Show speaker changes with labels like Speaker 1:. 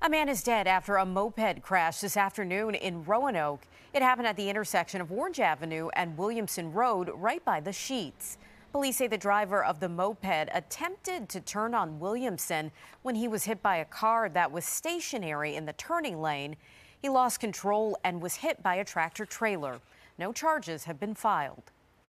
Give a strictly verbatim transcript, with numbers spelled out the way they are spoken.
Speaker 1: A man is dead after a moped crash this afternoon in Roanoke. It happened at the intersection of Orange Avenue and Williamson Road, right by the Sheets. Police say the driver of the moped attempted to turn on Williamson when he was hit by a car that was stationary in the turning lane. He lost control and was hit by a tractor trailer. No charges have been filed.